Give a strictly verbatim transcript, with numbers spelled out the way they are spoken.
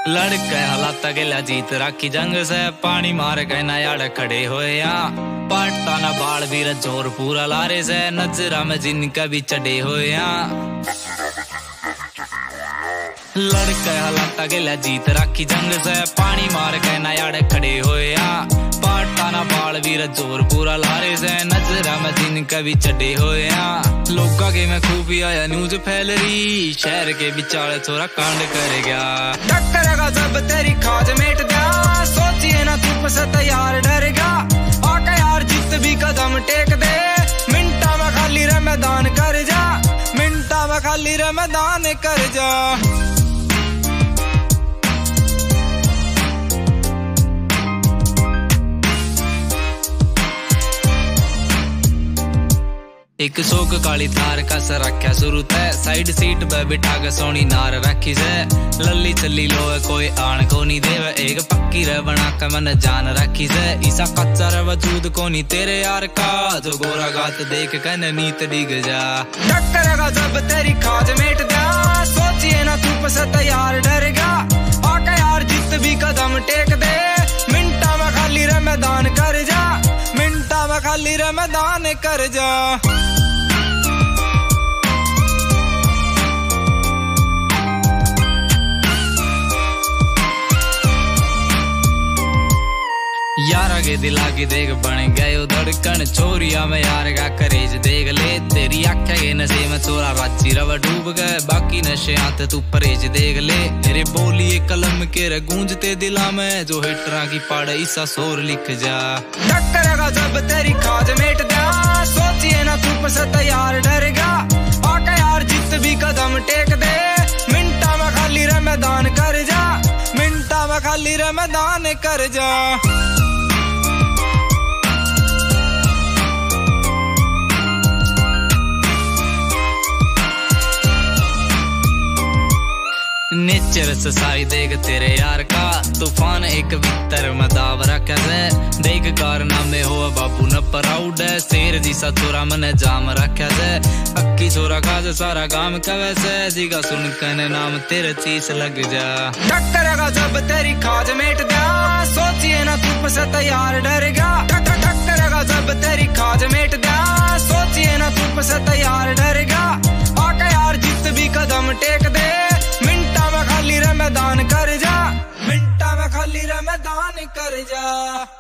लड़के हालात गेला जीत राखी जंग से पानी मार गए ना यार खड़े होए यहाँ पाटा ना बाल भी जोर पूरा लारे से नजरा में जिनका भी चढ़े होए यहाँ लड़के हालात गेला जीत राखी जंग से पानी मार गए ना यार खड़े होए यहाँ पाटा ना बाल भी जोर पूरा लारे से नजरा में जिनका भी चढ़े होए यहाँ लोका के में खूबी आया न्यूज फैल रही शहर के बिचारे छोरा कांड करेगा टक्करेगा जब तेरी खाज मेट गया सोचिए ना चुप से तैयार डरेगा आका यार जित भी कदम टेक दे मिनटा में खाली रे मैदान कर जा मिनटा में खाली रे मैदान कर जा। एक शोक काली थार का सर रखा शुरू तय साइड सीट पे बिठा के सोनी नार रखी से लल्ली चली लो कोई आन को नहीं देवे एक पक्की रे बना के मन जान रखी से ईसा कच्चा रे वजूद को नहीं तेरे यार का जो गोरा गात देख कन नीत डिग जा टक्करेगा जब तेरी खाज मेट गया सोचिए ना चुप से तैयार डरेगा आका यार जित भी कदम टेक दे मिनटा में खाली रे मैदान कर जा मिनटा में खाली रे मैदान कर जा। यार आगे दिल आगे देख बन गए धड़कन चोरिया में यार का करेज देख ले तेरी आख्या के नशे में चोरा राची रवा डूब गए बाकी नशे आते तू परहेज देख ले तेरे बोलिए कलम के रे गूंजते दिला में जो हिटरा की पाड़ ईसा शोर लिख जा टक्करेगा जब तेरी खाज मेट गया सोचिए ना चुप से तैयार डरेगा आका यार जित भी कदम टेक दे मिनटा में खाली रे मैदान कर जा मिनटा में खाली रे मैदान कर जा। नेचर से सारी देख तेरे यार का तूफान एक भीतर मदाव रखा से देख कारनामे हो बाबू न प्राउड है शेर जिसा चोरा मन जाम रखा से अक्की चोरा का सारा गाम कवे से जिगा सुन कने नाम तेरे चीज लग जा टक्करेगा जब तेरी खाज मेट गया सोचिए ना चुप से तैयार डरेगा टक्करेगा जब तेरी खाज मेट गया सोचिए ना चुप से तैयार डरेगा आका यार जित भी कदम टेक दे मिनटा में खाली रे मैदान कर जा मिनटा में खाली रे मैदान कर जा।